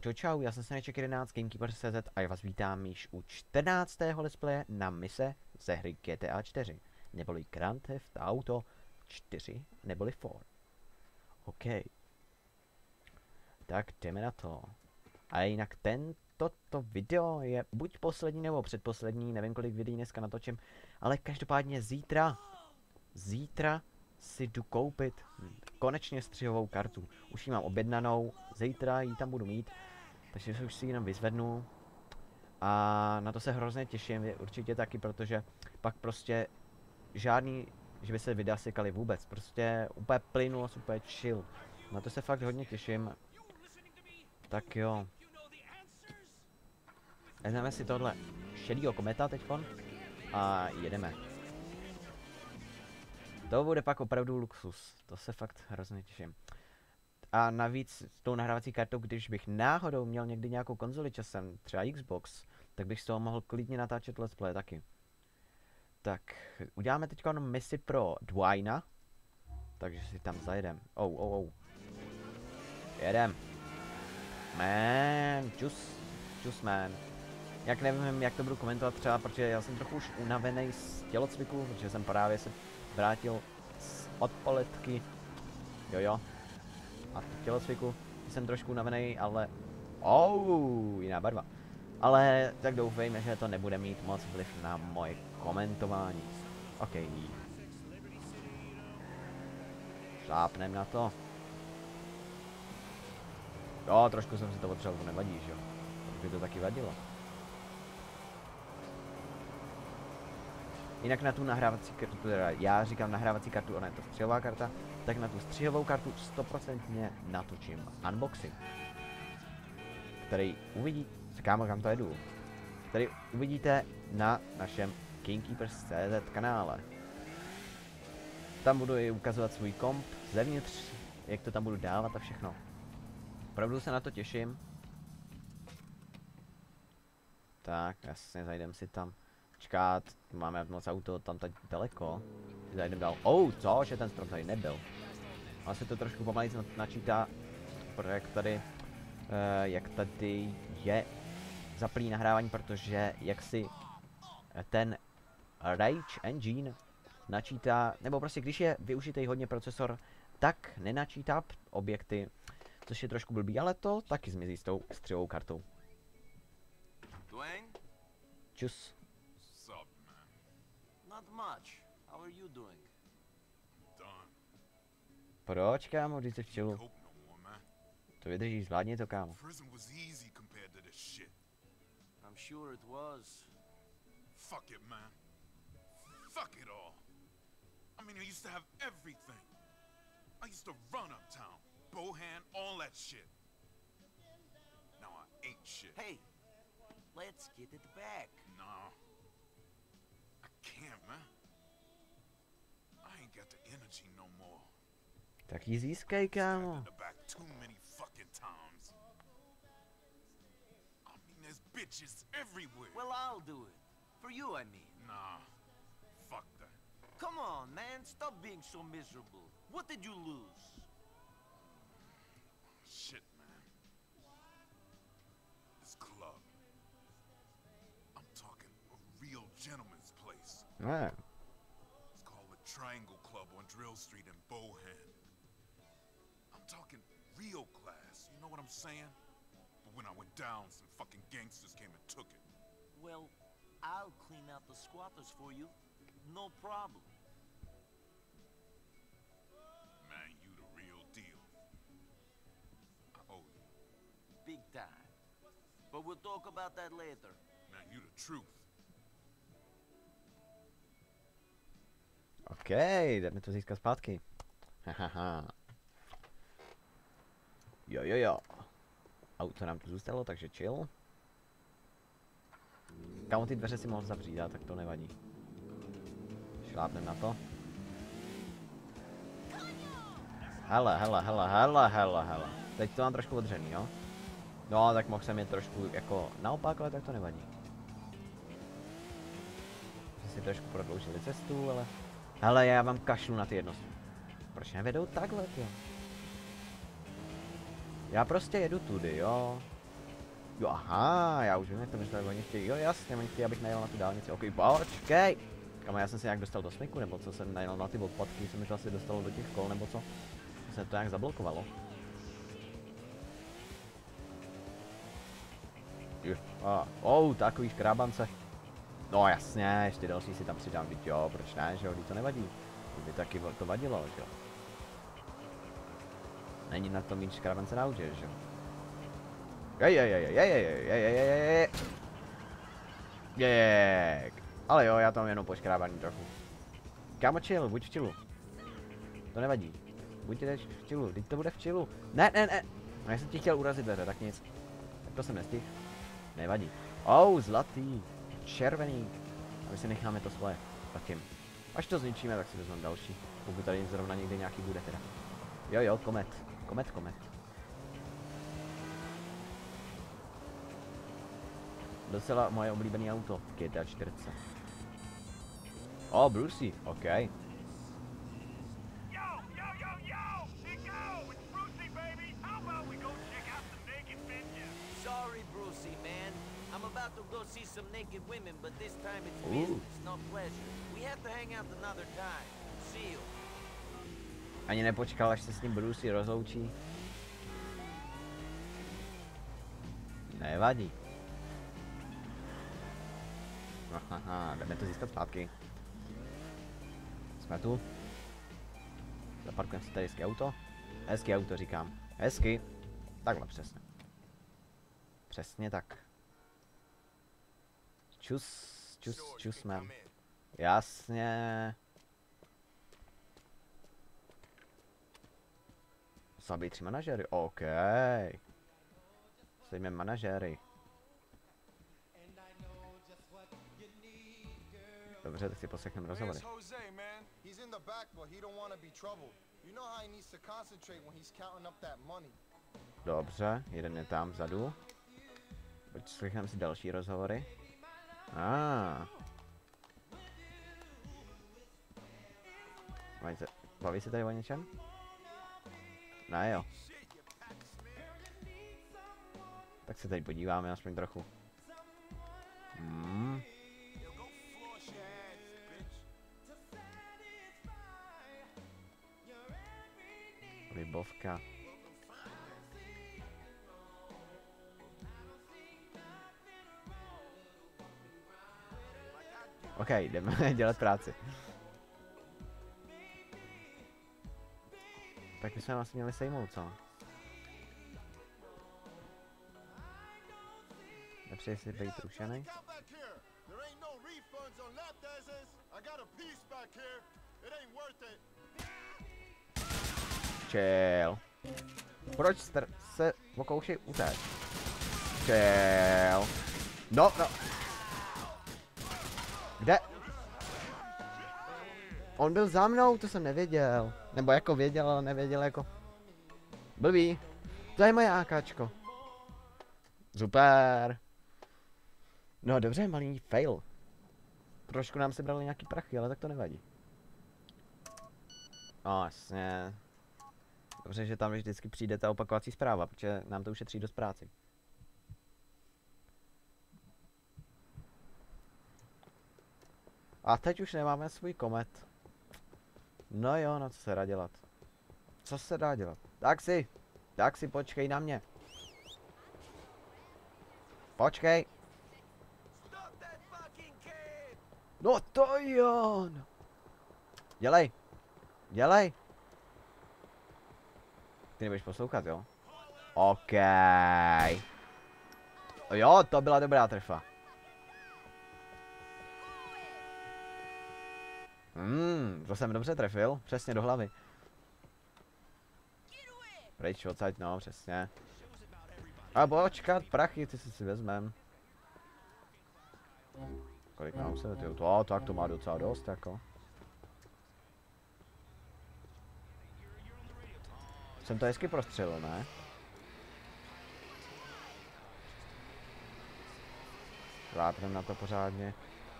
Čau, já jsem Sneček 11 Gamekeeper.cz a já vás vítám již u 14. let's playe na mise ze hry GTA 4, neboli Grand Theft Auto 4, neboli 4. OK. Tak jdeme na to. A jinak toto video je buď poslední nebo předposlední, nevím kolik videí dneska natočím, ale každopádně zítra si jdu koupit konečně střihovou kartu. Už ji mám objednanou, zítra ji tam budu mít, takže už si ji jenom vyzvednu. A na to se hrozně těším, vy určitě taky, protože pak prostě žádný, že by se videa sekaly vůbec, prostě úplně plynulost, úplně chill. Na to se fakt hodně těším. Tak jo. Vezmeme si tohle šedýho kometa teďkon a jedeme. To bude pak opravdu luxus, to se fakt hrozně těším. A navíc s tou nahrávací kartou, když bych náhodou měl někdy nějakou konzoli časem, třeba Xbox, tak bych z toho mohl klidně natáčet let's play taky. Tak, uděláme teď misi pro Dwayna, takže si tam zajedem. Jedem. Man, čus man. Jak nevím, jak to budu komentovat třeba, protože já jsem trochu už unavený z tělocviku, protože jsem právě se vrátil z odpoledky. Jo. A z tělocviku jsem trošku unavený, ale... jiná barva. Ale tak doufejme, že to nebude mít moc vliv na moje komentování. OK. Šlápnem na to. Jo, trošku jsem si to potřeboval, to nevadí, že jo. By to taky vadilo. Jinak na tu nahrávací kartu, teda já říkám nahrávací kartu, ona je to střihová karta, tak na tu střihovou kartu 100% natočím unboxing. Který uvidíte, kámo, kam to jedu, který uvidíte na našem Gamekeeper.cz kanále. Tam budu i ukazovat svůj komp zevnitř, jak to tam budu dávat a všechno. Opravdu se na to těším. Tak, jasně, zajdem si tam. Čekat, máme moc auto tam tak daleko. Zajdem dál. Co? Že ten strom tady nebyl. Ale se to trošku pomalejc načítá, protože jak tady je zaplý nahrávání, protože jak si ten Rage Engine načítá, nebo prostě když je využitý hodně procesor, tak nenačítá objekty, což je trošku blbý, ale to taky zmizí s tou střihovou kartou. Dwayne? Čus. Sup, man? Not much. How are you doing? Done. Proč, kámo, když jsi v čilu? Hope no more, man. To vydržíš, zvládni to, kámo. Prison was easy compared to this shit. I'm sure it was. Fuck it, man. Fuck it all. I mean, I used to have everything. I used to run uptown, Bohan, all that shit. Now I ain't shit. Hey, let's get it back. Nah. I can't, man. I ain't got the energy no more. Tak ji získej, kámo. Stabbed in the back too many fucking times. I mean, there's bitches everywhere. Well, I'll do it. For you, I mean. Nah. Fuck that. Come on, man. Stop being so miserable. What did you lose? Shit, man. This club. I'm talking a real gentleman's place. Ne. It's called the Triangle Club on Drill Street in Bohan. I'm talking real class, you know what I'm saying? But when I went down, some fucking gangsters came and took it. Well, I'll clean out the squatters for you. No problem. Man, you the real deal. I owe you. Big time. But we'll talk about that later. Man, you the truth. OK, jdeme to získat zpátky. Hahaha. Jo. Auto nám tu zůstalo, takže chill. Kámo, ty dveře si mohl zavřít, tak to nevadí. Šlápnem na to. Hele. Teď to mám trošku odřený, jo? No, tak mohl jsem je trošku jako naopak, ale tak to nevadí. Že si trošku prodloužili cestu, ale... Hele, já vám kašlu na ty jednosti. Proč nevedou takhle, jo? Já prostě jedu tudy, jo? Jo, aha, já už vím, jak to mysleli, oni chtějí, jo jasně, oni chtějí, abych najel na tu dálnici, ok, počkej. Kamo, já jsem se nějak dostal do smyku, nebo co, jsem najel na ty odpadky, jsem mi to asi dostalo do těch kol, nebo co? Se to nějak zablokovalo. Takový škrábance. No jasně, ještě další si tam přidám, viď jo, proč ne, že jo, to nevadí. Kdyby taky to vadilo, že jo. Není na tom mít škrábance na autě, že jo. Ale jo, já tam jenom poškrábaný trochu. Kámo, chill, buď v chillu. To nevadí. Buďte v chillu, teď to bude v chillu. Ne. No, já jsem ti chtěl urazit dveře, tak nic. Tak to jsem nestihl. Nevadí. Zlatý. Červený. A my si necháme to svoje. Zatím. Až to zničíme, tak si vezmeme další. Pokud tady zrovna někde nějaký bude teda. Jo, komet. Komet. Docela moje oblíbené auto v GTA 4. Brucey, ok. Sorry, Brucey, man. I'm about to go see some naked women, but this time it's business, not pleasure. We have to hang out another time. See you. Ani nepočkal, až se s ním Brucey rozloučí. Nevadí. Aha, jdeme to získat zpátky. Jsme tu. Zaparkujeme si tady hezké auto. Hezké auto říkám. Hezky. Takhle přesně. Přesně tak. Čus, man. Jasně. Zabij 3 manažery, ok. Sejme manažery. Dobře, tak si poslechneme rozhovory. Dobře, jeden je tam vzadu. Poslechneme si další rozhovory. Baví se tady o něčem? Ne jo. Tak se tady podíváme aspoň trochu. Libovka. OK, jdeme dělat práci. Tak bychom vlastně měli sejmout, co? Nepřeji si být rušený. Chill. Proč se pokoušej utéct? Chill. No. Kde? On byl za mnou, to jsem nevěděl. Nebo jako věděl, ale nevěděl jako... Blbý. To je moje AKčko. Super. No dobře, malý fail. Trošku nám se brali nějaký prachy, ale tak to nevadí. Jasně. Dobře, že tam vždycky přijde ta opakovací zpráva, protože nám to ušetří dost práci. A teď už nemáme svůj komet. No jo, no co se dá dělat? Co se dá dělat? Tak si počkej na mě. Počkej. No to jo. Dělej. Ty nebudeš poslouchat, jo? OK. Jo, to byla dobrá trefa. To jsem dobře trefil, přesně do hlavy. Pryč odsaď, no, přesně. A počkat, prachy, ty si vezmem. Kolik mám se, tyjo, tak to má docela dost, jako. Jsem to hezky prostřelil, ne? Lápnem na to pořádně.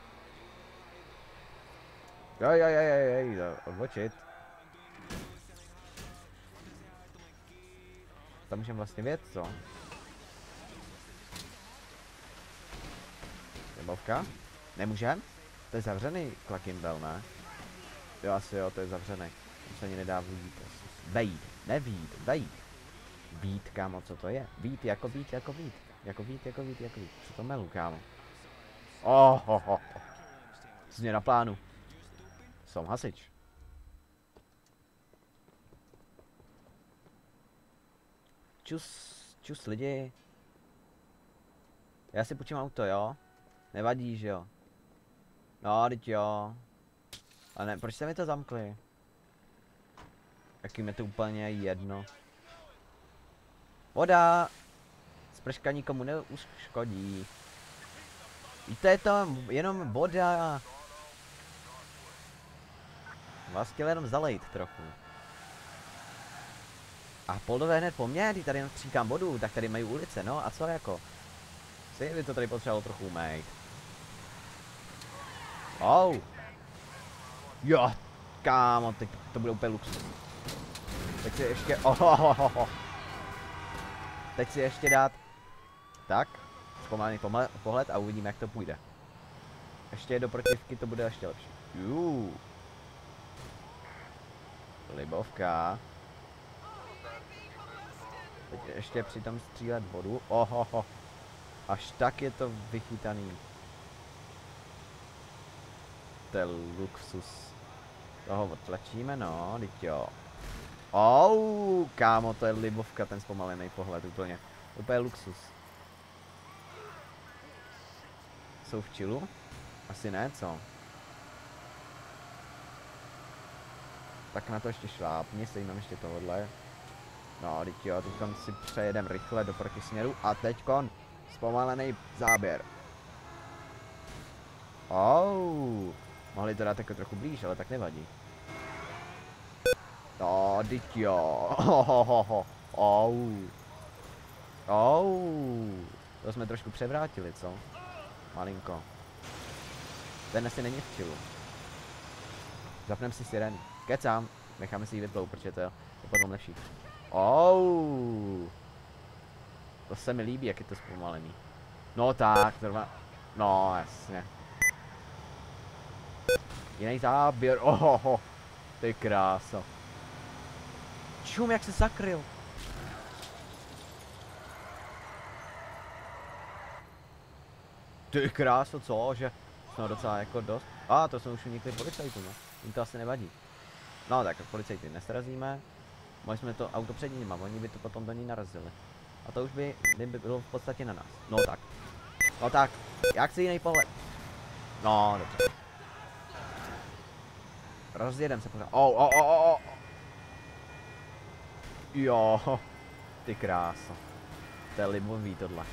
Odbočit. Tam můžeme vlastně věc, co? Libovka? Nemůžem? To je zavřený Clackenbell, ne? Jo, asi jo, to je zavřený. To se ani nedá vít. Vejít, nevít, vejít. Vít, kámo, co to je? Vít jako vít, jako vít. Jako vít, jako vít, jako vít. Co to melu, kámo? Oh. Změna plánu. Jsem hasič. Čus lidi. Já si půjčím auto, jo? Nevadí, že jo? No, teď jo. A ne, proč jste mi to zamkli? Jakým je to úplně jedno. Voda! Sprška nikomu neuškodí. Víte, je to jenom voda. Vás chtěl jenom zalejt trochu. A Poldové hned po mně, když tady jen stříkám vodu, tak tady mají ulice, no a co jako? Si by to tady potřebovalo trochu umýt. Oh. Jo, kámo, teď to bude úplně luxus. Teď si ještě, Teď si ještě dát, tak, zpomalený pohled a uvidíme, jak to půjde. Ještě do protivky to bude ještě lepší. Libovka. Teď ještě přitom střílet vodu. Až tak je to vychytaný. To je luxus. Toho odtlačíme, no, teď jo. Kámo, to je libovka, ten zpomalený pohled, úplně. Úplně luxus. Jsou v chillu? Asi ne, co? Tak na to ještě šlápni, sejmem ještě tohle. No, teď jo, teďkon si přejedem rychle do protisměru a teďkon zpomalený záběr. Mohli to dát jako trochu blíž, ale tak nevadí. No, teď jo. To jsme trošku převrátili, co? Malinko. Ten asi není v chillu. Zapnem si sirenu. Kecám. Necháme si ji vyplout, protože to je potom lepší. To se mi líbí, jak je to zpomalený. No tak, zrovna. No, jasně. Jiný záběr. Ty kráso. Čum, jak se zakryl. Ty kráso, co? Že jsme docela jako dost. To jsme už unikli policajtů, no. Jim to asi nevadí. No tak, policajty nesrazíme. Mohli jsme to auto před nimi, oni by to potom do ní narazili. A to už by bylo v podstatě na nás. No tak, jak si jiný pohled? No, dobře. Rozjedem se pořád. Jo, ty kráso. To je libový tohle.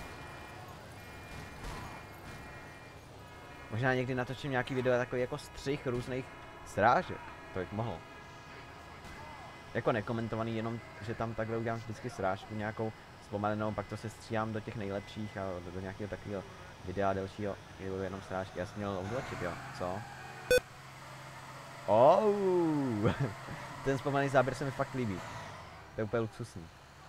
Možná někdy natočím nějaký video takový jako střih různých srážek. To bych mohl. Jako nekomentovaný, jenom že tam takhle udělám vždycky srážku nějakou zpomalenou, pak to se stříhám do těch nejlepších a do nějakého takového videa delšího, kde budou jenom srážky. Já jsem měl odločit, jo, co? Ten zpomalený záběr se mi fakt líbí. To je úplně luxusní.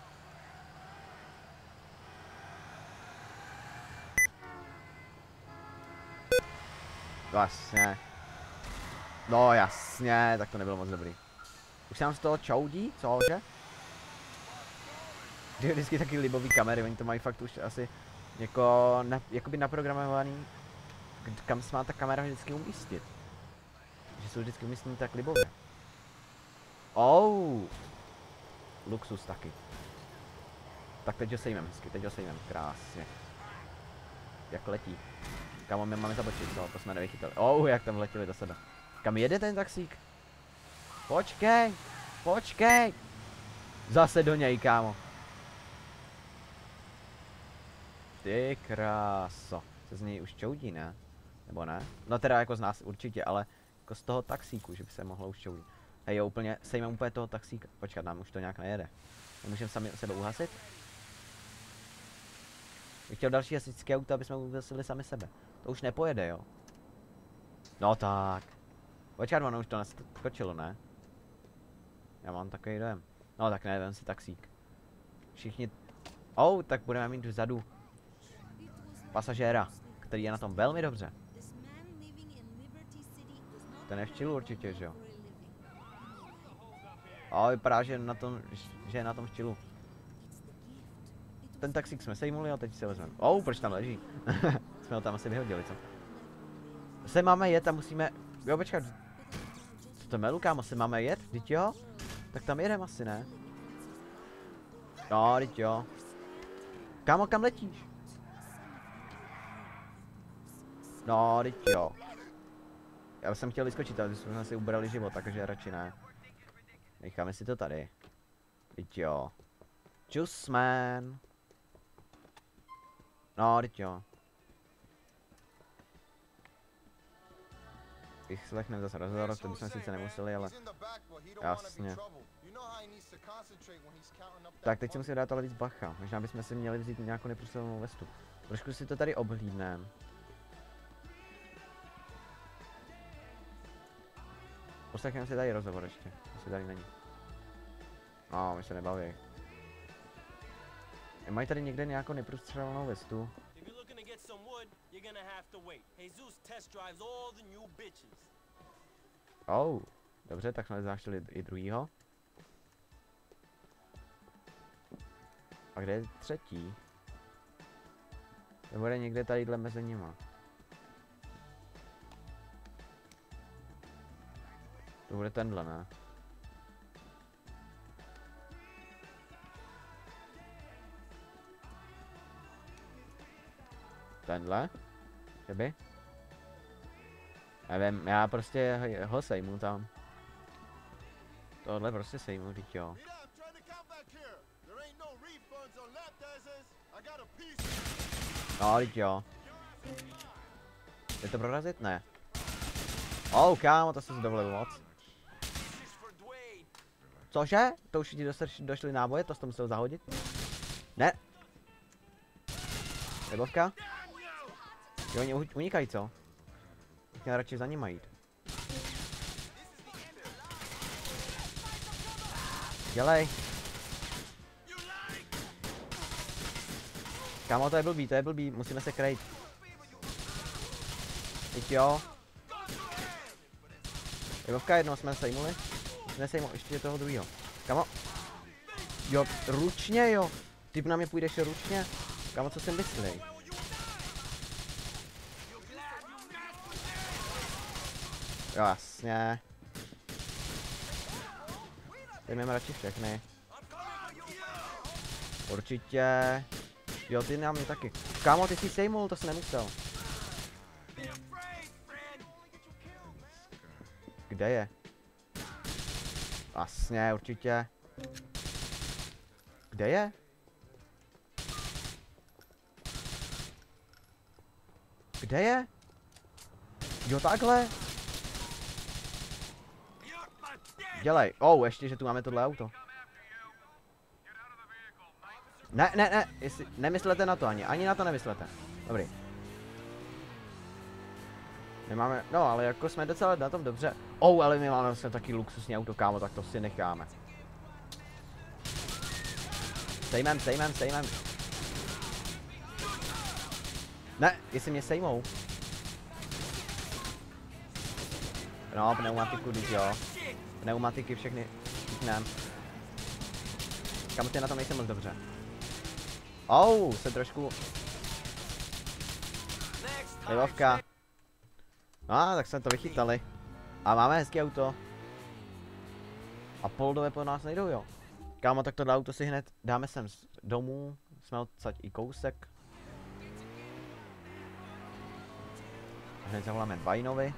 Vlastně. No jasně, tak to nebylo moc dobrý. Už se nám z toho čoudí, cože? Vždycky taky libový kamery, oni to mají fakt už asi jako jakoby naprogramovaný, kam se má ta kamera vždycky umístit. Že jsou vždycky umístěny tak libově. Luxus taky. Tak teď ho sejmem hezky, krásně. Jak letí. Kámo, my máme zabočit, co? To jsme nevychytali. Jak tam letěli do sebe. Kam jede ten taxík? Počkej! Zase do něj, kámo. Ty kráso. Se z něj už čoudí, ne? Nebo ne? No teda jako z nás určitě, ale jako z toho taxíku, že by se mohlo už čoudit. Hej jo, sejmem úplně toho taxíka. Počkat, nám už to nějak nejede. Nemůžeme sami sebe uhasit? Bych chtěl další hasičské auto, aby jsme ugasili sami sebe. To už nepojede, jo? No tak. Počkat, ono už to naskočilo, ne? Já mám takový dojem. No tak ne, vem si taxík. Všichni... tak budeme mít vzadu pasažéra, který je na tom velmi dobře. Ten je v čilu určitě, že jo? A vypadá, že je na tom v čilu. Ten taxík jsme sejmuli a teď si ho vezmeme. Proč tam leží? Jsme ho tam asi vyhodili, co? Se máme jet a musíme... Jo, počkat. Co to melu, kámo, se máme jet? Vždyť jo? Tak tam jedem asi, ne? No, vždyť jo. Kámo, kam letíš? No, vždyť jo. Já jsem chtěl vyskočit, ale jsme si ubrali život, takže radši ne. Necháme si to tady. Vždyť jo. Čus, man. No, vždyť jo. Vyslechneme zase rozhovor, to bychom sice nemuseli, ale... Jasně. Tak, teď si musím dát ale víc bacha. Možná bychom si měli vzít nějakou neprůstřelnou vestu. Trošku si to tady obhlídneme. Poslechneme si tady rozhovor ještě, jestli tady není. No, my se nebaví. Mají tady někde nějakou neprůstřelnou vestu? Dobře, tak jsme zaštili i druhýho. A kde je třetí? To bude někde tadyhle mezi nima. To bude tenhle, ne? Tenhle? Kdyby? Nevím, já prostě ho sejmu tam. Tohle prostě sejmu, vždyť jo. No, vždyť jo. Je to prorazit? Ne. Kámo, to jsi si dovolil moc. Cože? To už ti došly náboje, to jsi to musel zahodit? Ne. Nebovka? Jo, oni unikají, co? Tak já radši za nima jít. Dělej. Kámo, to je blbý, musíme se krejt. Teď jo. Nebovka, jednou jsme sejmuli. Nesejmo, ještě toho druhýho. Kámo. Jo, ručně jo. Ty na mě půjdeš ručně. Kámo, co jsem myslí? Jo, jasně. Jdeme radši všechny. Určitě. Jo, ty na mě taky. Kámo, ty jsi sejmul, to jsi nemusel. Kde je? Jasně, určitě. Kde je? Kde je? Jo, takhle. Dělej. Ještě, že tu máme tohle auto. Ne, jestli, nemyslete na to ani na to nemyslete. Dobrý. Nemáme, no ale jako jsme docela na tom dobře. Ale my máme vlastně taky luxusní auto, kámo, tak to si necháme. Sejmem. Ne, jestli mě sejmou. No, pneumatiku, když jo. Pneumatiky všechny chytnem. Kámo, ty na tom nejsem moc dobře. Se trošku... Libovka. Tak jsme to vychytali. A máme hezký auto. A poldové po nás nejdou, jo. Kámo, tak tohle auto si hned dáme sem z domů. Jsme odsaď i kousek. Hned zavoláme Vajnovi.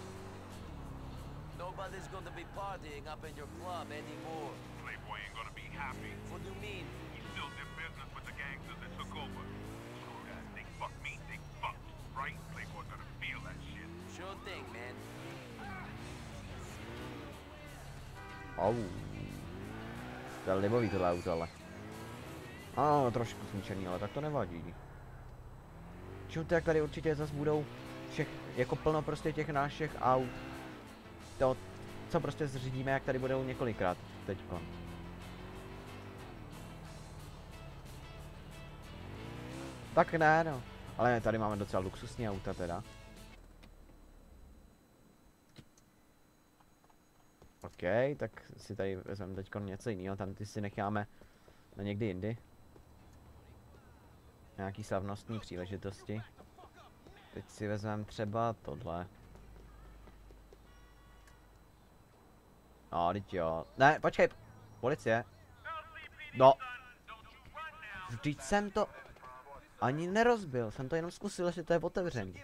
Nobody's gonna be partying up in your club anymore. Playboy ain't gonna be happy. What do you mean? He still did business with the gangsters that took over. Screw that. They fuck me, they fuck. Right? Playboy's gonna feel that shit. Sure thing, man. To je libový tohle auto, ale. Trošku zničený, ale tak to nevadí. Tak tady určitě zase budou jako plno prostě těch našich aut. To, co prostě zřídíme, jak tady budou několikrát teďko. Tak ne, no. Ale tady máme docela luxusní auta teda. OK, tak si tady vezmeme teď něco jiného, tam ty si necháme na někdy jindy. Nějaký slavnostní příležitosti. Teď si vezmeme třeba tohle. No, teď jo. Ne, počkej, policie. No. Vždyť jsem to ani nerozbil, jsem to jenom zkusil, jestli to je otevřený.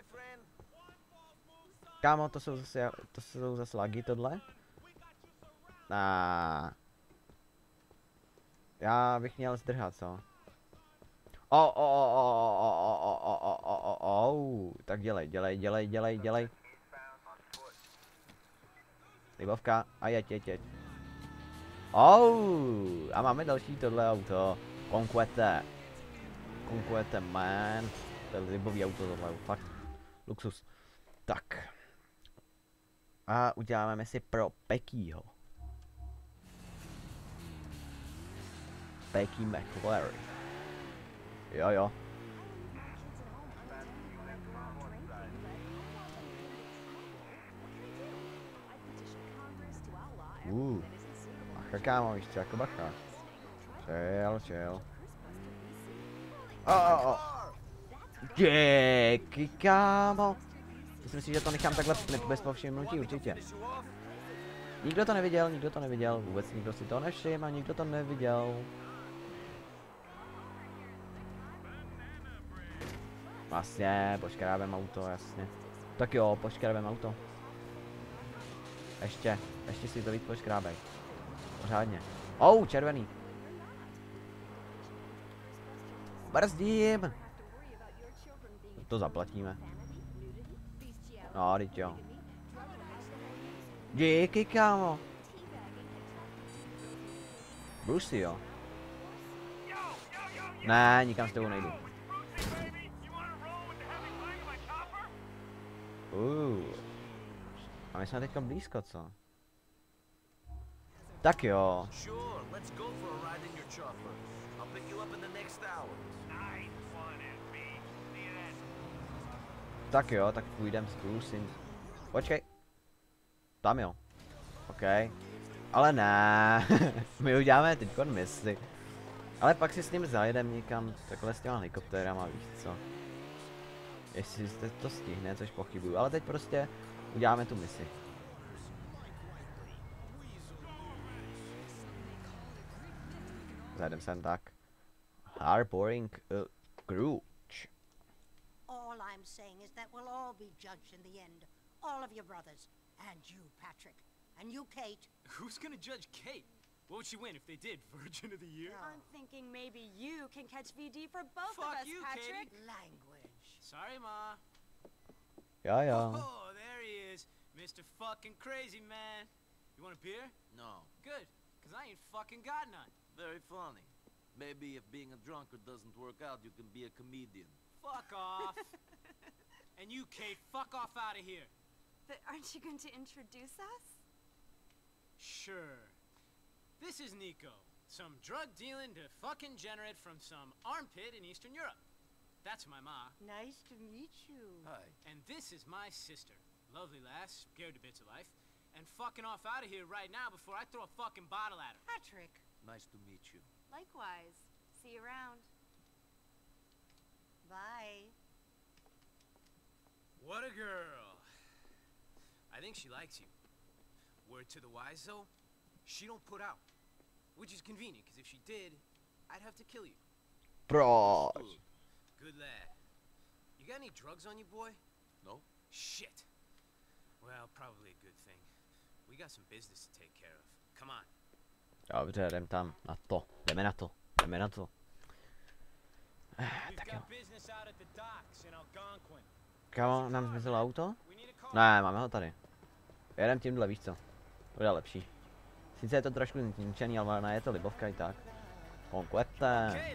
Kámo, to jsou zase lagy tohle. Já bych měl zdrhat, co? Tak dělej. Libovka, a jeď. A máme další tohle auto. Conquete, man. To je libový auto tohle, fakt. Luxus. Tak. A uděláme si pro Pekkyho. Pecky McLaren. Jo. Bacha, kámo, víš co, jako bacha. Čel. Díky, kámo. Myslím si, že to nechám takhle bez povšimnutí, určitě. Nikdo to neviděl, vůbec nikdo si to nevšiml a nikdo to neviděl. Vlastně, poškrábem auto, jasně. Tak jo, poškrábem auto. Ještě si to víc poškrábej. Pořádně. Červený. Brzdím. To zaplatíme. No, teď jo. Díky, kámo. Brucey, jo. Ne, nikam s tebou nejdu. A my jsme teďka blízko, co? Tak jo. Tak jo, tak půjdem s Brucem. Počkej. Tam jo. OK. Ale ne. My uděláme teďkon misi. Ale pak si s ním zajedeme někam takhle s těma helikoptérama, víš co. Jestli se to stihne, což pochybuju. Ale teď prostě uděláme tu misi. Zajedem sem tak. Harboring Grudge. All I'm saying is that we'll all be judged in the end. All of your brothers. And you, Patrick. And you, Kate. Who's gonna judge Kate? What would she win if they did? Virgin of the Year? I'm thinking maybe you can catch VD for both Fuck of us, you, Patrick. Katie. Language. Sorry, Ma. Jo. Oh, there he is. Mr. fucking crazy man. You want a beer? No. Good, because I ain't fucking got none. Very funny. Maybe if being a drunkard doesn't work out, you can be a comedian. Fuck off. And you, Kate, fuck off out of here. But aren't you going to introduce us? Sure. This is Nico, some drug-dealing to fucking degenerate from some armpit in Eastern Europe. That's my ma. Nice to meet you. Hi. And this is my sister. Lovely lass, scared to bits of life. And fucking off out of here right now before I throw a fucking bottle at her. Patrick. Nice to meet you. Likewise. See you around. Bye. What a girl. I think she likes you. Word to the wise, though, she don't put out. Which is convenient, because if she did, I'd have to kill you. Bro. Good lad. You got any drugs on you, boy? No? Shit. Well, probably a good thing. We got some business to take care of. Come on. Dobře, jdem tam na to. Jdeme na to. Tak jo. Kámo, nám zmizelo auto? Ne, máme ho tady. Jedem tímhle, víš co? To bude lepší. Sice je to trošku zničený, ale ne, je to libovka i tak. Conquete. Who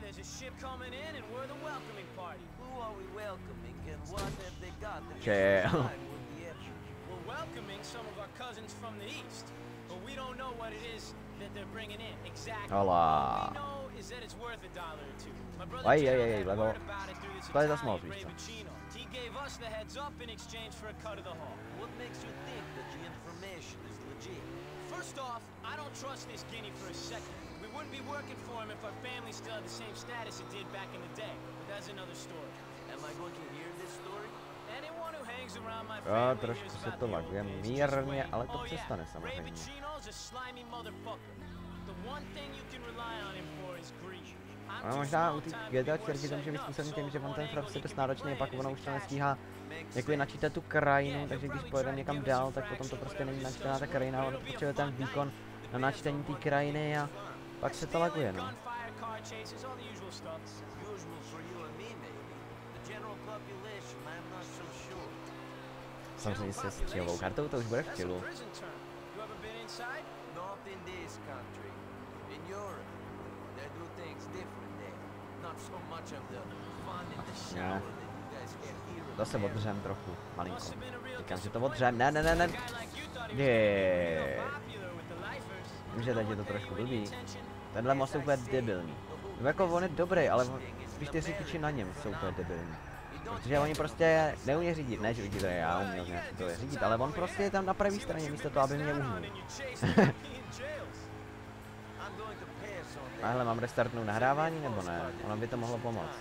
are we welcoming and what have they got? Chill. We're welcoming some of our cousins from the east. but we don't know what it is that they're bringing in exactly. Hola. All we know is that it's worth $1 or $2. My brother Aj, Gerald aj, aj, had lebo word about it through this to je zas moc, Italian, víš co. Ravicino. He gave us the heads up in exchange for a cut of the haul. What makes you think that the information is legit? First off, I don't trust this Guinea for a second. We wouldn't be working for him if our family still had the same status it did back in the day. But that's another story. Am I going to hear this story? Anyone who hangs around my Jo, family trošku hears se about to the laguje old days this mírně, way. ale to Oh, přestane yeah. samozřejmě. Ravicino's a slimy motherfucker. The one thing you can rely on him for is greed. I'm Ale too možná small u těch time to GTA be 4 to worth může být setting up, způsoben tím, so že on ten one fraps angle je dost he can náročný, play pak is ono the už to cash. nestíhá jakoby načítat tu krajinu, takže když pojedeme někam dál, tak potom to prostě není načítaná ta krajina, on potřebuje ten výkon na načtení té krajiny a pak se to laguje, no. Gunfire, car chases, all the usual stuff. Usual for you and me, maybe. The general population, I'm not so sure. Samozřejmě se střílovou kartou, to už bude v That's a chvíli. prison term. You ever been inside? Not in this country. In Europe, they do things different there. Not so much of the fun in the shower that you guys get here in To se America. odřem trochu, malinko. Must have been a real Říkám, že to disappointment. odřem, ne, ne, ne, ne. A guy like you thought he was Yeah. gonna be real popular with the lifers. Vím, že teď je to No one pay trošku you any blbý. attention? Tenhle most je úplně debilní. No jako on je dobrý, ale spíš ty řidiči na něm jsou úplně debilní. Protože oni prostě neumí řídit, ne že vidíte, já umím nějak to řídit, ale on prostě je tam na pravé straně místo toho, aby mě uhnul. And you chase the European jails. I'm going to pass on that. A hele, mám restartnout nahrávání nebo ne? Ono by to mohlo pomoct.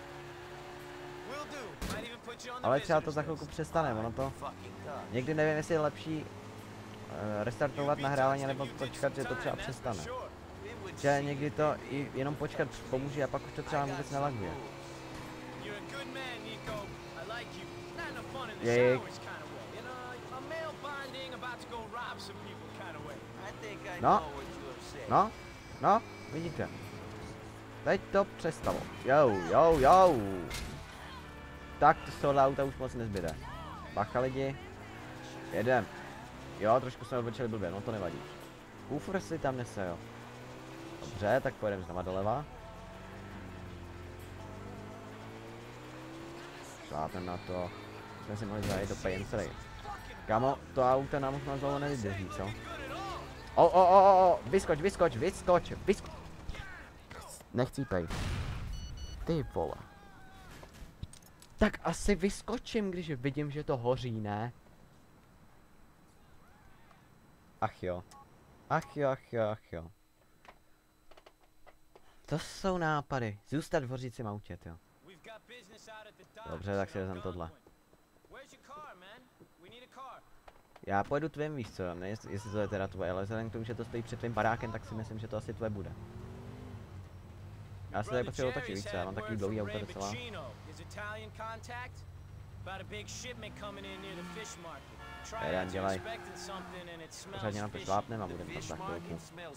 Will do. Might even put you on the Ale třeba to visitors za chvilku list. přestane, ono to... Fucking God. Někdy nevím, jestli je lepší restartovat nahrávání nebo počkat, že to třeba přestane. Že někdy to i jenom počkat pomůže a pak už to třeba vůbec nelaguje. You're a good man, Nico. I like you. Not in a fun in the Yeah. showers kind of way. You know, a male bonding, about to go rob some people kind of way. I think I No. know what you have said. No, no, vidíte. Teď to přestalo. Jo, jo, jo. Tak to z tohohle auta už moc nezbyde. Bacha lidi. Jedem. Jo, trošku jsme odbočili blbě, no to nevadí. Kufr si tam nese, jo. Dobře, tak pojedeme znova doleva. Šlápem na to. Jsme si mohli zajít do Paintery. Kámo, to auto nám už moc dlouho nevydrží, co? Vyskoč, vyskoč, vyskoč, vyskoč. Nechcípej. Ty vole. Tak asi vyskočím, když vidím, že to hoří, ne? Ach jo. Ach jo, ach jo, ach jo. To jsou nápady. Zůstat v hořícím autě, jo. Dobře, tak si vezmem tohle. Já pojedu tvým, víš co, ne jestli to je teda tvoje, ale vzhledem k tomu, že to stojí před tvým barákem, tak si myslím, že to asi tvoje bude. Já si tady potřebuji otočit, víš co, já mám takový dlouhý auto docela. Jeden dělaj. Pořádně na to šlápnem a budeme tam za chvilku.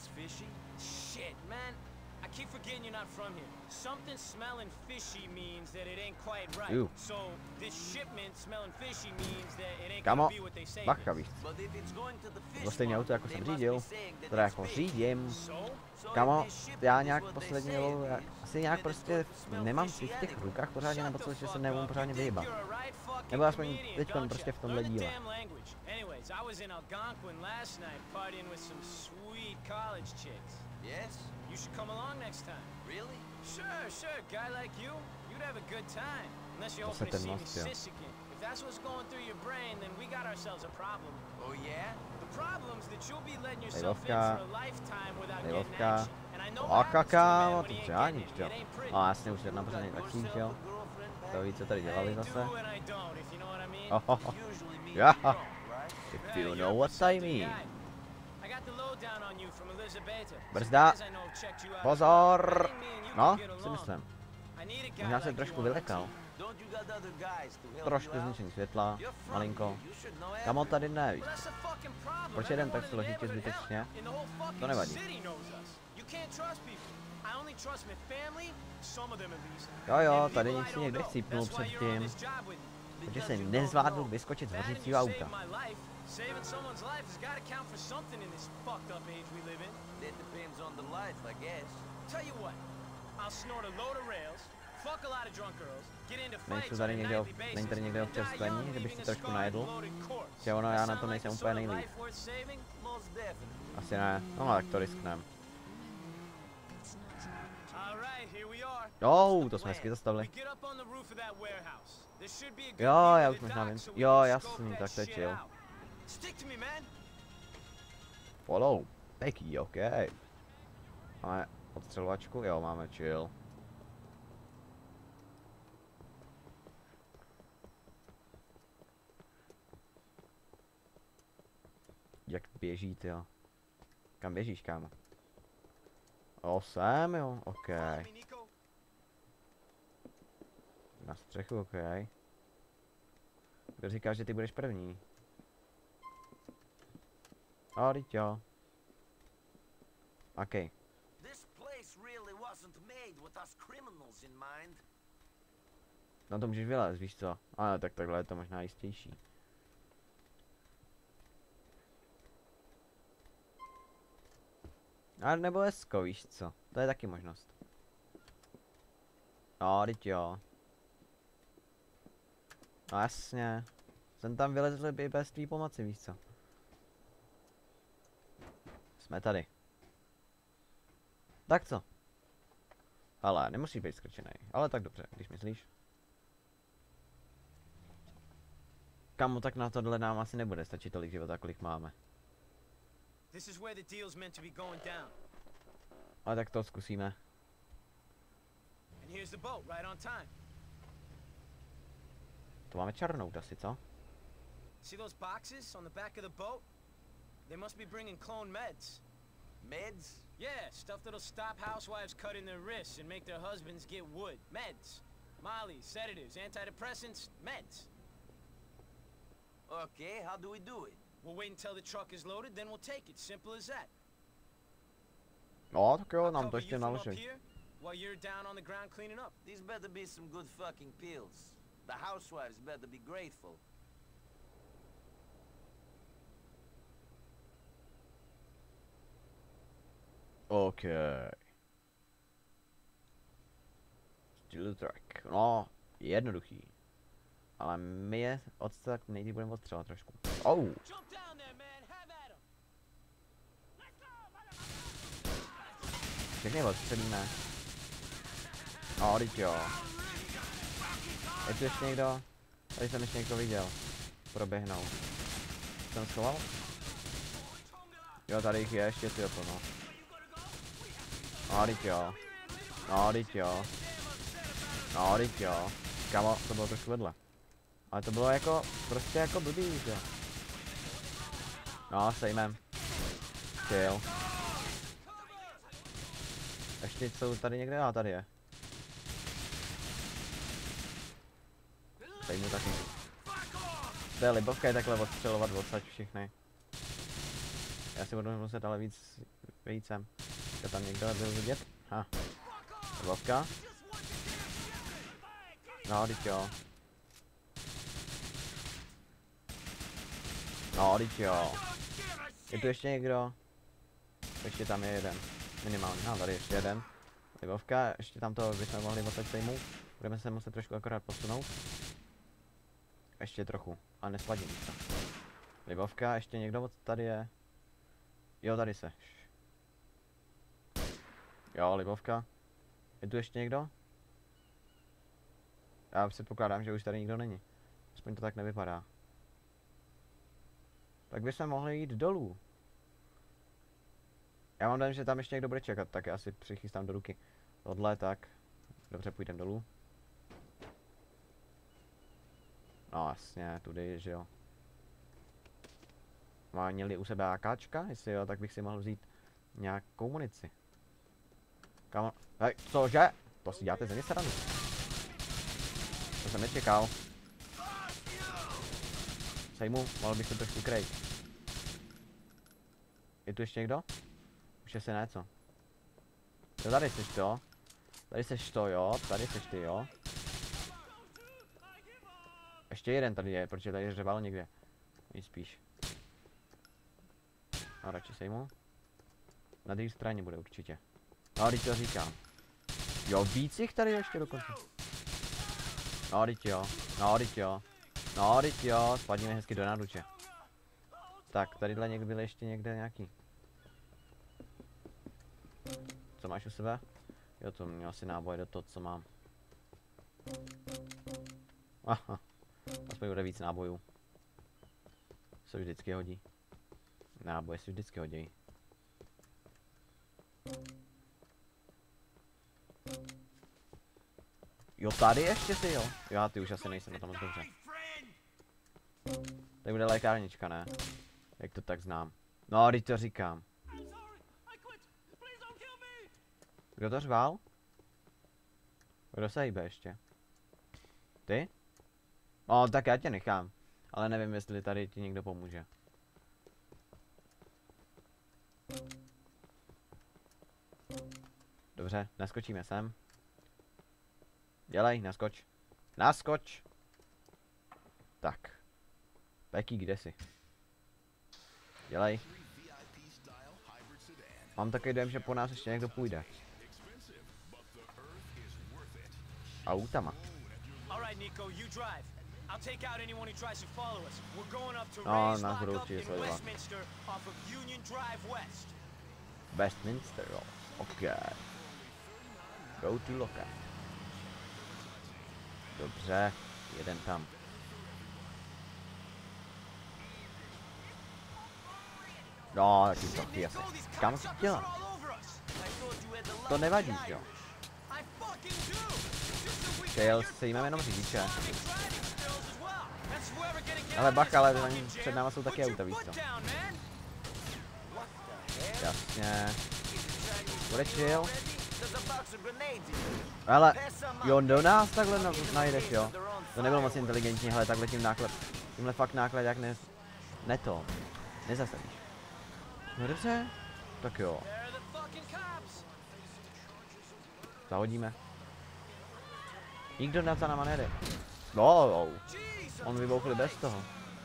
I keep forgetting you're not from here. Something smelling fishy means that it ain't quite right. Ew. So this shipment smelling fishy means that it ain't Kámo, gonna be what they say. bacha, víš co. But if it's going to the fish To stejně auto, jako market, jsem they must řídil. be saying that Teda it's jako fake. řídím. So Kámo, if this shipment já is nějak what they poslední say, dobou, asi nějak prostě nemám si v těch rukách pořádně, nebo co, že se neumím pořádně vyhýbat. Nebo aspoň teďkon prostě v tomhle díle. Anyways, I was in Algonquin last night partying with some sweet college chicks. Yes? You should come along next time. Really? Sure, guy like you, you'd have a good time. Unless you're To se hoping to ten see me most, jo. sis again. If that's what's going through your brain, then we got ourselves a problem. Oh yeah? The problem's that you'll be letting yourself in Lejlovka. for a lifetime without getting Lejlovka. action. And I know O, what happens to a man kámo, when to he ain't přání, getting it. jo. It ain't pretty. A jasně, už jedna pořádně taxík, jo. To ví, co tady dělali I zase. do and I don't, if you know what I mean. Ohoho. Usually means Yeah. drunk, right? If you know what I mean. I got the lowdown on you from Elizabeta. Brzda. Some guys I know checked you out. Pozor. I think me and you No, could get si along. myslím. I need a guy Možná se like trošku you on my vylekal. team. Don't you got other guys to help Trošku you out? zničení světla, You're from malinko. here, you should know Kámo, everything. tady ne, víš. Well, that's the fucking problem. Proč jeden tak Everyone in the složitě neighborhood, zbytečně? hell, in the whole fucking To nevadí. city knows us. You can't trust people. I only trust my family, some of them at least. Jo, jo, And tady people I si don't někde know. chcípnul That's why you're on předtím, this job with me. protože Because se you don't nezvládl know. vyskočit z Bad and hořícího you saved auta. my life. Saving someone's life has got to count for something in this fucked up age we live in. That depends on the life, I guess. Tell you what, I'll snort a load of rails, fuck a lot of drunk girls, get into Není fights to on tady a někde, nightly basis, není tady někde and die občerstvení, young, že bych leaving si a trošku strong, najedl? loaded corpse. Že ono, já That na to sound like nejsem the úplně sort of nejlíp. life worth saving? Most definitely. Asi ne, no tak to riskneme. All right, here we are. Jo, to jsme hezky zastavili. We get up on the roof of that warehouse. There should be a good Jo, view já of už the možná vím. dock so we Jo, can jasný, scope tak that to je shit chill. out. Stick to me, man. Follow. Peký, OK. Máme odstřelovačku, jo, máme chill. Jak běží, jo? Kam běžíš, kámo? O, sem, jo, OK. Follow me, Nico. Na střechu, OK. Kdo říká, že ty budeš první? A, teď jo. OK. This place really wasn't made with us criminals in mind. Na to můžeš vylézt, víš co? Ale tak takhle je to možná jistější. A nebo esko, víš co? To je taky možnost. No, teď jo. No jasně. Jsem tam vylezl i bez tvý pomoci, víš co? Jsme tady. Tak co? Ale nemusíš být skrčený. Ale tak dobře, když myslíš. Kamo, tak na tohle nám asi nebude stačit tolik života, kolik máme. This is where the deal's meant to be going down. Ale tak to zkusíme. And here's the boat, right on time. To máme čarnout asi, co? See those boxes on the back of the boat? They must be bringing clone meds. Meds? Yeah, stuff that'll stop housewives cutting their wrists and make their husbands get wood. Meds. Molly, sedatives, antidepressants, meds. Okay, how do we do it? We'll wait until the truck is loaded, then we'll take it. Simple as that. No, tak jo, I'll nám to cover ještě you from up naloží. here while you're down on the ground cleaning up. These better be some good fucking pills. The housewives better be grateful. OK. Still track. No, jednoduchý. Ale my je odstřelovat nejdřív budeme odstřelovat trošku. Oh. Jump down there, man. Have at 'em. Všechny odstřelíme. No, teď jo. Je tu ještě někdo? Tady jsem ještě někdo viděl. Proběhnout. Jsem schoval? Jo, tady jich je ještě ty plno. No, teď jo. No, teď jo. No, teď jo. Kámo, to bylo trošku vedle. Ale to bylo jako, prostě jako blbý, víš jo. No, sejmem. Chill. Ještě jsou tady někde? A tady je. Sejmu taky. To je libovka, je takhle odstřelovat odsaď všechny. Já si budu muset ale víc sem. Je tam někdo byl vidět? Ha. Libovka. No, teď jo. No, teď jo. Je tu ještě někdo? Ještě tam je jeden. Minimálně, no, tady ještě jeden. Libovka, ještě tam to bychom mohli odsaď sejmu. Budeme se muset trošku akorát posunout. Ještě trochu, ale nesladím to. Libovka, ještě někdo tady je. Jo, tady seš. Jo, Libovka. Je tu ještě někdo? Já předpokládám, že už tady nikdo není. Aspoň to tak nevypadá. Tak bychom mohli jít dolů. Já mám dojem, že tam ještě někdo bude čekat, tak já si přichystám do ruky. Tohle tak. Dobře, půjdeme dolů. No jasně, tudy, že jo. Měli u sebe AKčka? Jestli jo, tak bych si mohl vzít nějakou munici. Kam? Hej, cože? To si děláte ze mě srandu. To jsem nečekal. Sejmu, mohl bych se trošku krejt. Je tu ještě někdo? Už asi ne, co? Jo, tady seš to. Tady seš to, jo. Tady seš ty, jo. Ještě jeden tady je, protože tady řeval někde. Nejspíš. No, radši sejmu. Na druhé straně bude určitě. No, teď to říkám. Jo, víc jich tady ještě dokonce. No, vždyť jo. No, vždyť jo. No, vždyť jo. Spadíme hezky do náruče. Tak, tadyhle někdy byly ještě někde nějaký. Co máš u sebe? Jo, to měl asi náboj do toho, co mám. Aha. Aspoň bude víc nábojů. Se vždycky hodí. Náboje se vždycky hodí. Jo, tady ještě si jo. Já ty už asi nejsem na tom moc dobře. Tady bude lékárnička, ne? Jak to tak znám. No, teď to říkám. Kdo to řval? Kdo se hýbe ještě? Ty? No, tak já tě nechám. Ale nevím, jestli tady ti někdo pomůže. Dobře, naskočíme sem. Dělej, naskoč. Naskoč! Tak. Becky, kde jsi? Dělej. Mám takový dojem, že po nás ještě někdo půjde. Autama. No, nás budou určitě sledovat. Westminster, jo. Ok. Go to loka. Dobře, jeden tam. No, taky to jasně. Kam jsi dělal? To nevadí, jo. Chtěl se jmeme jenom řidiče. Ale bacha, ale oni před náma jsou taky auta, víš co? Jasně. Bude chill. Ale, jo, do nás takhle najdeš, jo. To nebylo moc inteligentní, hele, takhle tímhle fakt náklad jak ne to. Nezastavíš. No dobře, tak jo. Zahodíme. Nikdo nad za náma nejde. No, on vybouchli bez toho.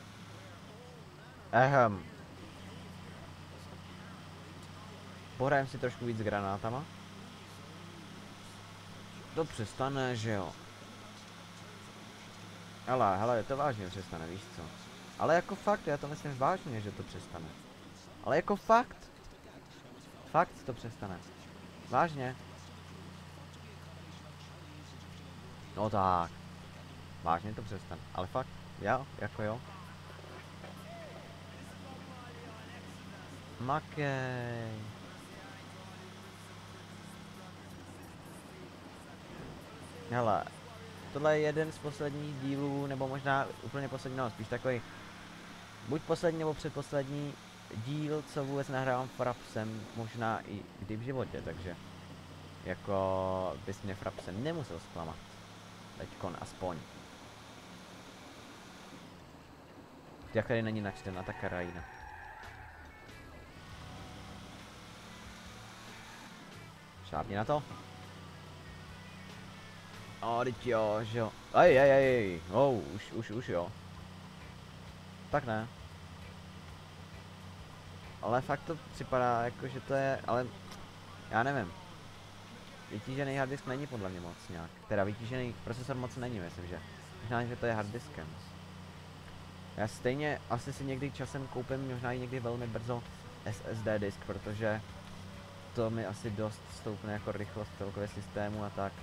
Pohrajem si trošku víc s granátama. To přestane, že jo. Hele, je to vážně přestane, víš co. Ale jako fakt, já to myslím vážně, že to přestane. Ale jako fakt. Fakt to přestane. Vážně. No tak. Vážně to přestane. Ale fakt, jo, jako jo. Makej. Hele, tohle je jeden z posledních dílů, nebo možná úplně poslední, no spíš takový buď poslední nebo předposlední díl, co vůbec nahrávám Frapsem, možná i kdy v životě, takže jako bys mě Frapsem nemusel zklamat. Teďkon aspoň. Jak tady není načtena ta krajina. Šápni na to. O, teď jo, že jo. Ej. Oh, už jo. Tak ne. Ale fakt to připadá jako, že to je, ale já nevím. Vytížený harddisk není podle mě moc nějak. Teda vytížený procesor moc není, myslím, že. Možná, že to je harddiskem. Já stejně asi si někdy časem koupím, možná i někdy velmi brzo SSD disk, protože to mi asi dost stoupne jako rychlost celkově systému a tak.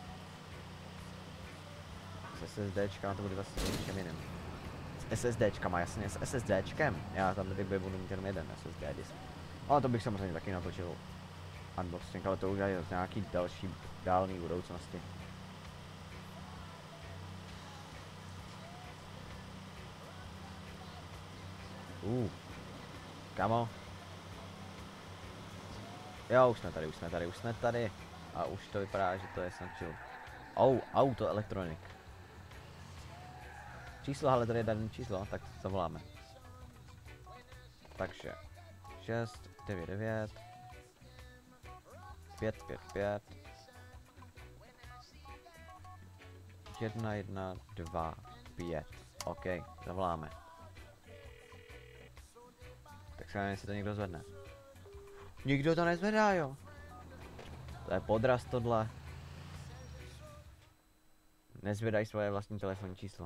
S SSDčkama to bude zase něčem jiným. S SSDčkama, jasně, s SSDčkem. Já tam tady budu mít jenom jeden SSD disk. Ale to bych samozřejmě taky natočil unboxing, ale to už je z nějaký další dálný budoucnosti. Kamo. Jo, už jsme tady. A už to vypadá, že to je snad chill. Auto, elektronik. Číslo, ale tady je daný číslo, tak zavoláme. Takže 699 555 1125. OK, zavoláme. Tak se nevím, jestli to někdo zvedne. Nikdo to nezvedá, jo. To je podraz tohle. Nezvědají svoje vlastní telefonní číslo.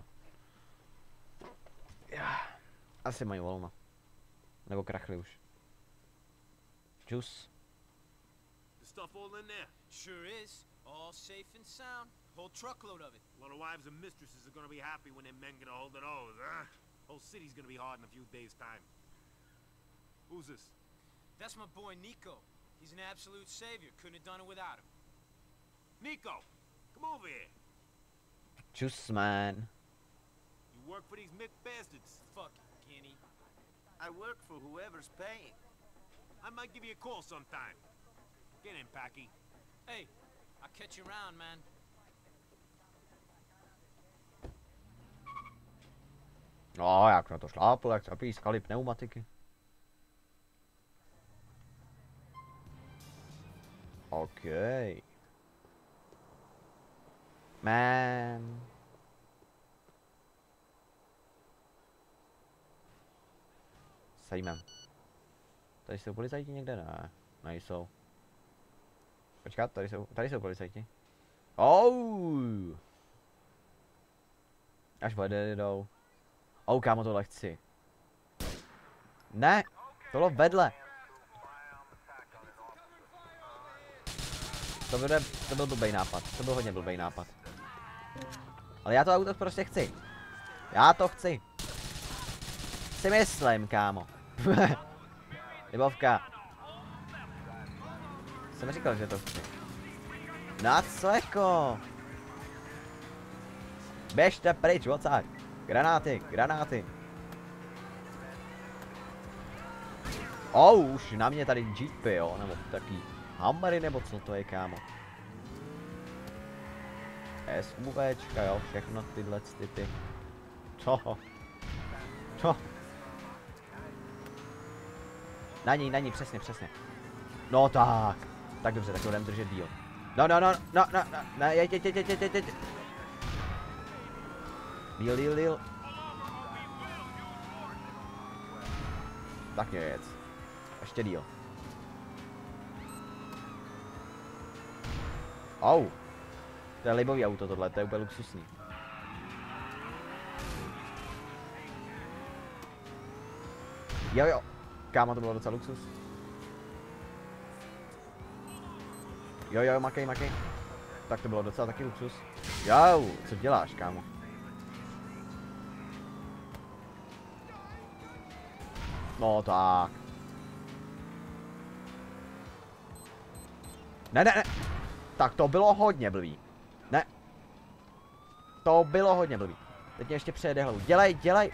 Asi mají volno. Nebo krachli už. Juice. The stuff all in there? Sure is. All safe and sound. Whole truckload of it. A lot of wives and mistresses are gonna be happy when their men get a hold of those, huh? Whole city's gonna be hard in a few days' time. Who's this? That's my boy Nico. He's an absolute savior. Couldn't have done it without him. Nico, come over here. Juice man. You work for these Mick bastards. Fuck it, Kenny. I work for whoever's paying. I might give you a call sometime. Get in, Packy. Hey, I'll catch you around, man. No, jak na to šlápl, jak zapískali pneumatiky. OK. Man. Sejmem. Tady jsou policajti někde? Ne, nejsou. Počkat, tady jsou policajti. Až vede jdou. Kámo, tohle chci. Ne, to bylo vedle. To byl blbej nápad, to byl hodně blbej nápad. Ale já to auto prostě chci. Já to chci. Si myslím, kámo. Libovka. Jsem říkal, že to chci. Na co jako? Běžte pryč, odsaď. Granáty, granáty. Už na mě tady jeepy, jo, nebo taky Hummery, nebo co to je, kámo. SUVčka, jo, všechno tyhle ty. Co? Na ní, přesně. No tak. Tak dobře, tak to budeme držet díl. No, jeď. Díl. Tak jedz. Ještě díl. To je libový auto tohle, to je úplně luxusní. Jo. Kámo, to bylo docela luxus. Jo, makej. Tak to bylo docela taky luxus. Jo, co děláš, kámo? No tak. Ne. Tak to bylo hodně blbý. Ne. To bylo hodně blbý. Teď mě ještě přejede hlavu. Dělej.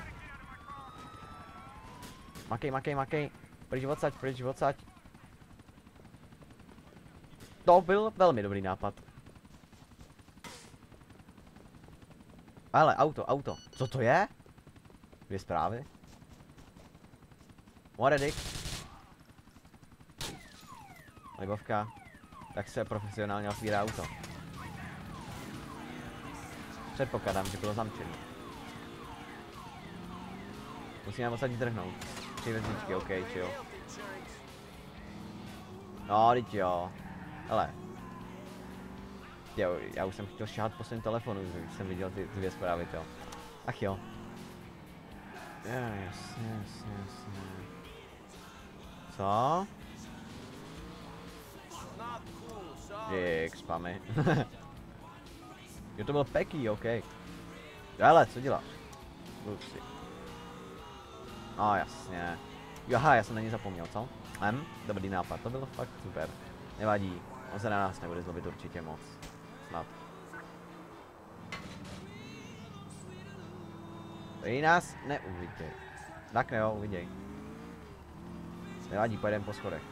Makej. Pryč odsaď. To byl velmi dobrý nápad. Ale auto. Co to je? 2 zprávy. Moredik. Libovka. Tak se profesionálně otvírá auto. Předpokládám, že bylo zamčený. Musíme odsaď zdrhnout. 3 vězničky, OK, chill. No, teď jo. Hele. Jo, já už jsem chtěl šáhat po svém telefonu, když jsem viděl ty 2 zprávy, jo. Ach jo. Jasně. Co? Spamy. Jo, to byl Peky, OK. Hele, co děláš? Luci. Jasně. Aha, já jsem na ní zapomněl, co? Dobrý nápad, to bylo fakt super. Nevadí, on se na nás nebude zlobit určitě moc. Snad. Prý nás neuviděj. Tak ne, jo, uviděj. Nevadí, pojedeme po schodech.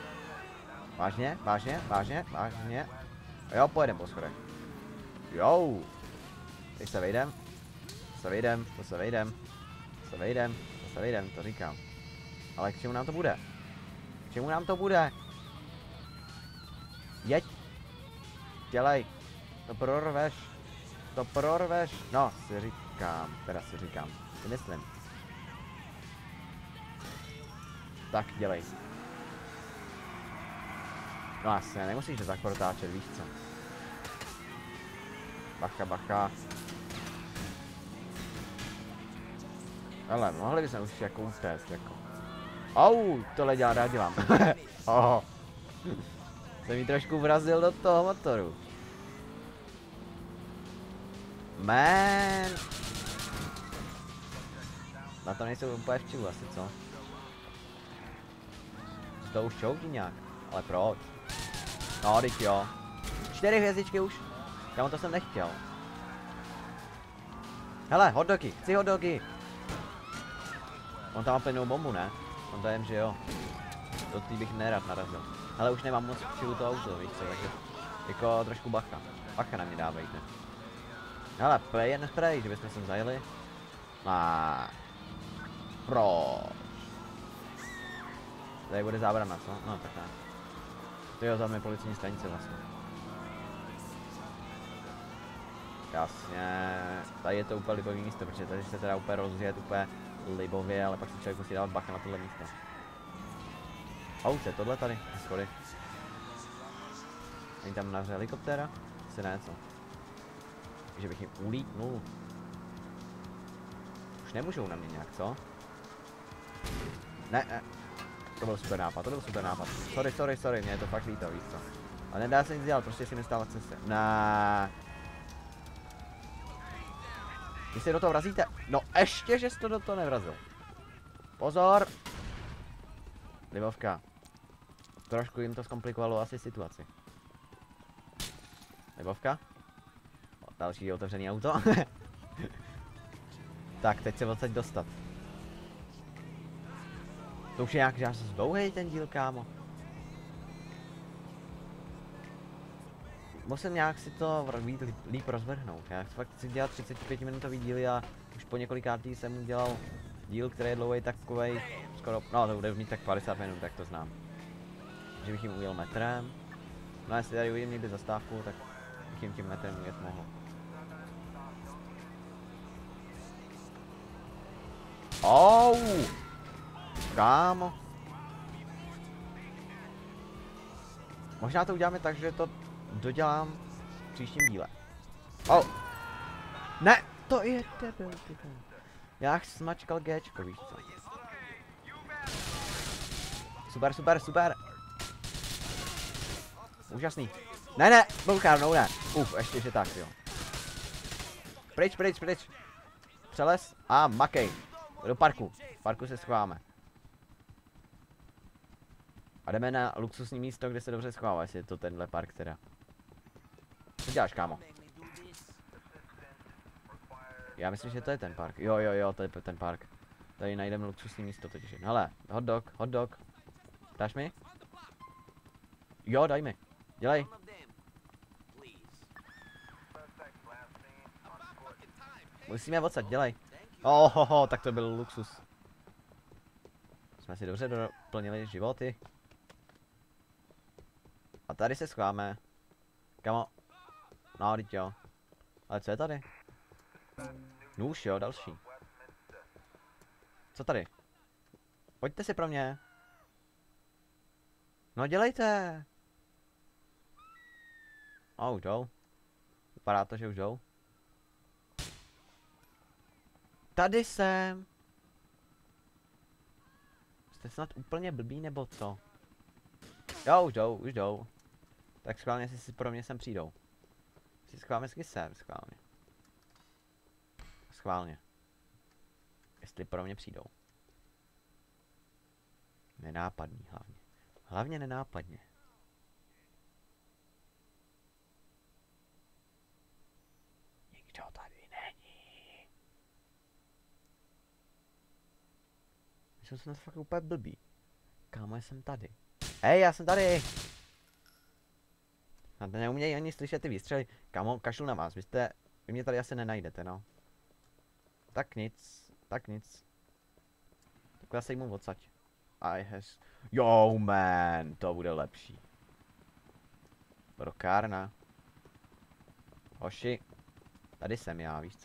Vážně. Jo, pojedeme po schodech. Jo. Teď se vejdem. To se vejdem, to říkám. Ale k čemu nám to bude? Jeď. Dělej. To prorveš. No, si říkám. Si myslím. Tak, dělej. No jasně, nemusíš to tak protáčet, víš co. Bacha, bacha. Ale mohli bychom už jako utéct, jako. Au, tohle rád dělám. Oh. Jsem mi trošku vrazil do toho motoru. Man. Na to nejsou úplně včilu asi, co? To už čoutí nějak, ale proč? No, teď jo. 4 hvězdičky už. Kámo, to jsem nechtěl. Hele, hotdogy, chci hotdogy. On tam má plnou bombu, ne? On dajem, že jo. Do tý bych nerad narazil. Hele, už nemám moc včilu to auto, víš co, takže jako trošku bacha. Bacha na mě dávejte. Hele, play and spray, že bychom sem zajeli. A proč? Tady bude zábrana, co? No tak ne. To jo, tam je policijní stanice vlastně. Jasně, tady je to úplně libový místo, protože tady se teda úplně rozjet úplně libově, ale pak se člověk musí dávat bacha na tohle místo. Auce, tohle tady, schody. Není tam na helikoptéra? Asi ne, co? Že bych jim ulítnul. Už nemůžou na mě nějak, co? Ne, ne. To byl super nápad, to byl super nápad. Sorry, mě je to fakt líto, víš co? Ale nedá se nic dělat, prostě si mi stála cestě. Ne. Vy si do toho vrazíte? No ještě, že jsi to do toho nevrazil. Pozor! Libovka. Trošku jim to zkomplikovalo asi situaci. Libovka? O, další otevřený auto. Tak, teď se odsaď dostat. To už je nějak až dlouhej ten díl, kámo. Musím nějak si to líp rozvrhnout. Já fakt chci dělat 35 minutový díly a už po několikátý jsem udělal díl, který je dlouhý takovej skoro, no to bude mít tak 50 minut, tak to znám. Že bych jim ujel metrem. No a jestli tady uvidím někdy zastávku, tak bych jim tím metrem ujet mohl. Au! Kámo. Možná to uděláme tak, že to dodělám v příštím díle. Oh. Ne, to je debil, ty. Já smačkal Gčko, víš co. Super. Úžasný. Ne, boukárnou ne. Ještě že tak, jo. Pryč. Přeles a makej. Do parku. V parku se schováme. A jdeme na luxusní místo, kde se dobře schovává, jestli je to tenhle park teda. Co děláš, kámo? Já myslím, že to je ten park. Jo, to je ten park. Tady najdeme luxusní místo totiž. Hele, hot dog. Dáš mi? Jo, daj mi. Dělej. Musíme odsaď, dělej. Ohoho, tak to byl luxus. Jsme si dobře doplnili životy. A tady se schováme. Kamo. No, teď jo. Ale co je tady? Nůž, jo, další. Co tady? Pojďte si pro mě. No dělejte. A už jdou. Vypadá to, že už jdou. Tady jsem. Jste snad úplně blbý nebo co? Jo, už jdou. Tak schválně si pro mě sem přijdou. Si schválně sem, schválně. Jestli pro mě přijdou. Nenápadný hlavně. Hlavně nenápadně. Nikdo tady není. Myslím, že jsem fakt úplně blbý. Kámo, jsem tady. Hej, já jsem tady! A neumějí ani slyšet ty výstřely. Kámo, kašlu na vás, vy mě tady asi nenajdete, no. Tak nic. Tak já sejmu odsaď. Yo, man, to bude lepší. Brokárna. Hoši. Tady jsem já, víš co.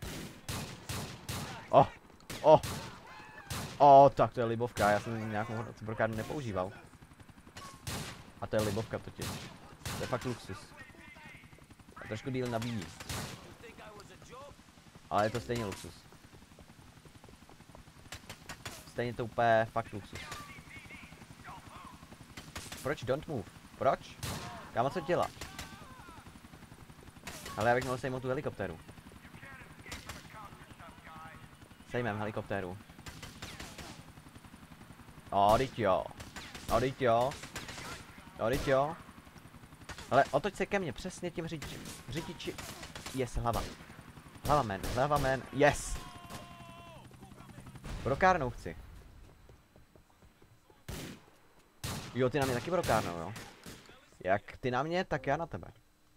Tak to je libovka, já jsem nějakou brokárnu nepoužíval. A to je libovka totiž. To je fakt luxus. A trošku díl nabíjí. Ale je to stejně luxus. Stejně to úplně fakt luxus. Proč don't move? Proč? Kámo, co dělá? Ale já bych mohl sejmout tu helikoptéru. Sejmem helikoptéru. Odyť jo. Odyť jo. Odyť jo. Ale otoč se ke mně, přesně tím řidiči. Yes, hlava. Hlava man, yes. Brokárnou chci. Jo, ty na mě taky brokárnou, jo. Jak ty na mě, tak já na tebe.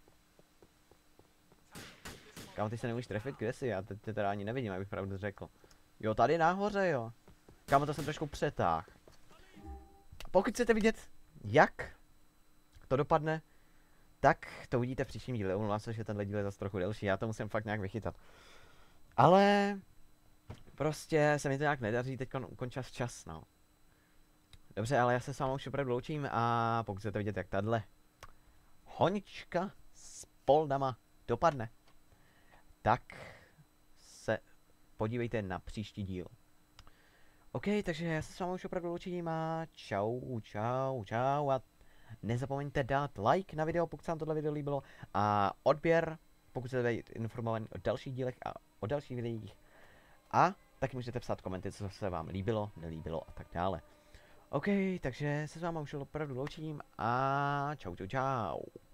Kámo, ty se nemůžeš trefit, kde jsi? Já tě teda ani nevidím, abych pravdu řekl. Jo, tady nahoře, jo. Kámo, to jsem trošku přetáhl. Pokud chcete vidět, jak to dopadne, tak to uvidíte v příštím díle. Omlouvám se, že tenhle díl je zase trochu delší, já to musím fakt nějak vychytat. Ale prostě se mi to nějak nedaří, teď ukončil čas, no. Dobře, ale já se s vámi už opravdu loučím a pokud chcete vidět, jak tahle honička s poldama dopadne, tak se podívejte na příští díl. OK, takže já se s vámi už opravdu loučím a čau a nezapomeňte dát like na video, pokud se vám tohle video líbilo a odběr, pokud chcete být informovaní o dalších dílech a o dalších videích. A taky můžete psát komenty, co se vám líbilo, nelíbilo a tak dále. OK, takže se s vámi už opravdu loučím a čau.